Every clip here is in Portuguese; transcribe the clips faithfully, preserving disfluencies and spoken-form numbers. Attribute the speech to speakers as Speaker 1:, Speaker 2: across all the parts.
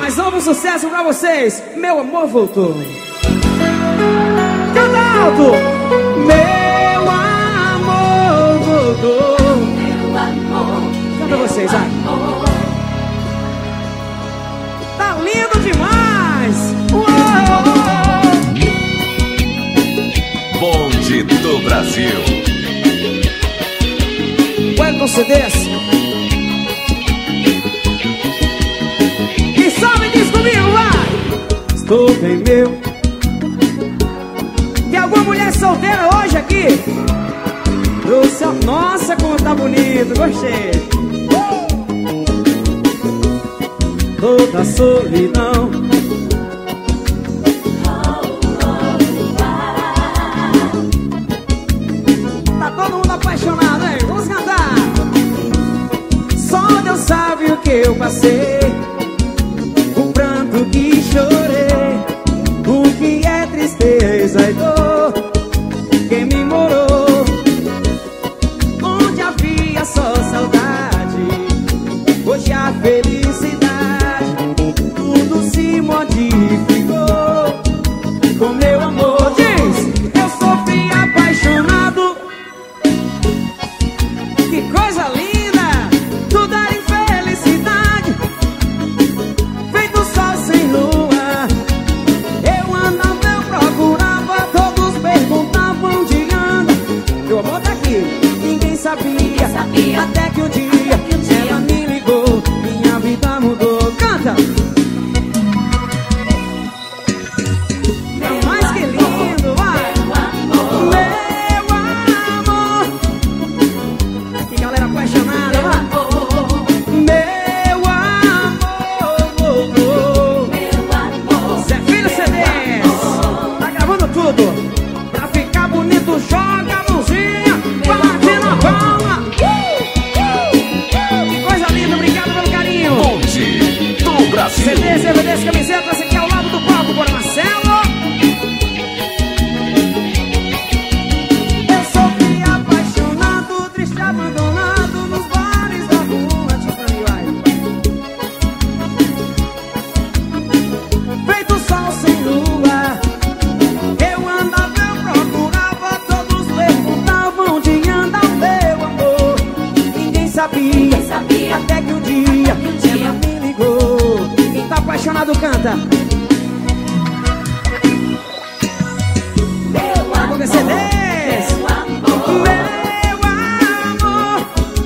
Speaker 1: mais novo sucesso pra vocês. Meu amor voltou. Canta alto. Meu amor voltou.
Speaker 2: Meu amor.
Speaker 1: Canta vocês, vai. Tá lindo demais. Uou.
Speaker 3: Bonde do Brasil.
Speaker 1: Welcome C Ds. E sobe diz comigo, vai. Estou bem meu. Tem alguma mulher solteira hoje aqui? Trouxe a... Nossa, como tá bonito, gostei. uh! Toda solidão. Tá todo mundo apaixonado, hein? Vamos cantar. Só Deus sabe o que eu passei, o pranto que chorei, o que é tristeza e dor. Quem me morou, onde havia só saudade, hoje a felicidade, tudo se modificou. Com meu amor, diz, eu sofri apaixonado. Que coisa linda, tudo era infelicidade, feito sol sem lua. Eu andava, eu procurava, todos perguntavam onde anda. Meu amor tá aqui, ninguém sabia, ninguém sabia. Até que um dia, que um dia ela me ligou, minha vida mudou. Canta! É mais que lindo, vai! Meu amor! Que galera apaixonada, vai! Meu amor, voltou. Zé Filho C Ds, tá gravando tudo. Pra ficar bonito, joga a mãozinha, bate na palma. Que coisa linda, obrigado pelo carinho.
Speaker 3: Bonde do Brasil.
Speaker 1: C Ds, D V Ds, camisetas, esse aqui ao lado do palco, bora Marcelo. Eu sofri apaixonado, triste, abandonado, nos bares da rua, Tiffany White. Feito sol sem lua, eu andava, eu procurava, todos perguntavam onde anda o meu amor. Ninguém sabia,
Speaker 2: Ninguém sabia.
Speaker 1: até que um dia,
Speaker 2: Até que um dia
Speaker 1: ela me ligou. Quem tá apaixonado canta.
Speaker 2: Meu
Speaker 1: Vamos ver C Ds.
Speaker 2: Meu amor.
Speaker 1: Meu amor,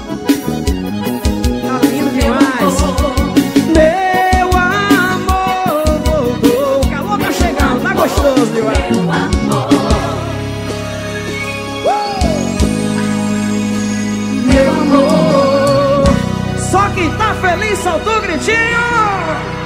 Speaker 1: tá lindo demais. Meu amor voltou. O calor tá chegando, tá gostoso demais.
Speaker 2: Meu amor.
Speaker 1: Meu amor, só quem tá feliz solta o gritinho.